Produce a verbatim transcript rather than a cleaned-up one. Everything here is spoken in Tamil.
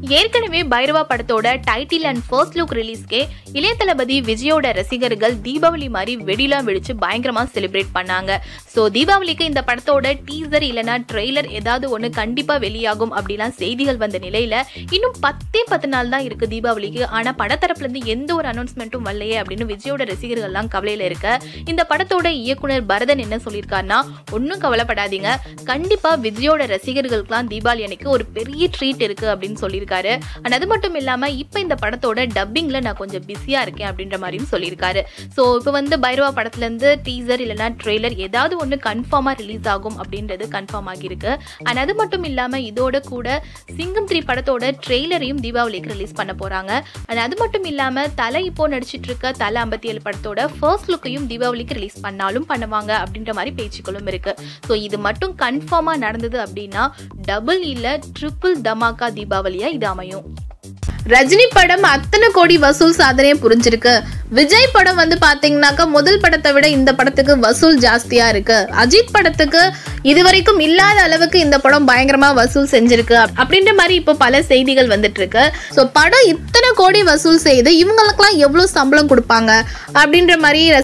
ஏற்கனவே பைரவா படத்தோட டைட்டில் அண்ட் ஃபர்ஸ்ட் லுக் ரிலீஸ்க்கே இளைய தளபதி விஜயோட ரசிகர்கள் தீபாவளி மாதிரி வெடிலாம் வெடிச்சு பயங்கரமா செலிப்ரேட் பண்ணாங்க. சோ தீபாவளிக்கு இந்த படத்தோட டீசர் இல்லனா ட்ரெய்லர் ஏதாவது ஒண்ணு கண்டிப்பா வெளியாகும் அப்படிலாம் செய்திகள் வந்த நிலையில இன்னும் பத்தே பத்து நாள் தான் இருக்கு தீபாவளிக்கு. ஆனா படத்தரப்புல இருந்து எந்த ஒரு அனௌன்ஸ்மெண்ட்டும் வரலையே அப்படின்னு விஜயோட ரசிகர்கள் எல்லாம் கவலையில இருக்க, இந்த படத்தோட இயக்குனர் பரதன் என்ன சொல்லியிருக்காருன்னா, ஒன்னும் கவலைப்படாதீங்க, கண்டிப்பா விஜயோட ரசிகர்களுக்குலாம் தீபாவளி அன்னைக்கு ஒரு பெரிய ட்ரீட் இருக்கு அப்படின்னு சொல்லியிருக்காரு. அது மட்டும் இல்லாம இப்ப இந்த படத்தோட டப்பிங்ல நான் கொஞ்சம் பிஸியா இருக்கேன் அப்படின்ற மாதிரியும் சொல்லியிருக்காரு. சோ இப்ப வந்து பைரவா படத்துல இருந்து டீசர் இல்லனா ட்ரெய்லர் ஏதாவது ஒண்ணு கன்ஃபார்மா ரிலீஸ் ஆகும் அப்படின்றது கன்ஃபார்ம் ஆகிருக்கு. அண்ட் அது மட்டும் இல்லாம இதோட கூட சிங்கம் த்ரீ படத்தோட ட்ரெய்லரையும் தீபாவளிக்கு ரிலீஸ் பண்ண போறாங்க. அண்ட் அது மட்டும் இல்லாம தலை இப்போ நடிச்சிட்டு இருக்க தலை ஐம்பத்தி ஏழு படத்தோட ஃபர்ஸ்ட் லுக்கையும் தீபாவளிக்கு ரிலீஸ் பண்ணாலும் பண்ணுவாங்க அப்படின்ற மாதிரி பேச்சுக்களும் இருக்கு. ஸோ இது மட்டும் கன்ஃபார்மா நடந்தது அப்படின்னா டபுள் இல்ல ட்ரிபிள் தமாக்கா தீபாவளியா இது அமையும். ரஜினி படம் அத்தனை கோடி வசூல் சாதனையை புரிஞ்சிருக்கு. விஜய் படம் வந்து பாத்தீங்கன்னாக்கா முதல் படத்தை விட இந்த படத்துக்கு வசூல் ஜாஸ்தியா இருக்கு. அஜித் படத்துக்கு இதுவரைக்கும் இல்லாத அளவுக்கு இந்த படம் பயங்கரமா வசூல் செஞ்சிருக்கு அப்படின்ற மாதிரி இப்போ பல செய்திகள் வந்துட்டு இருக்கு. ஸோ படம் இத்தனை கோடி வசூல் செய்து இவங்களுக்குலாம் எவ்வளவு சம்பளம் கொடுப்பாங்க அப்படின்ற மாதிரி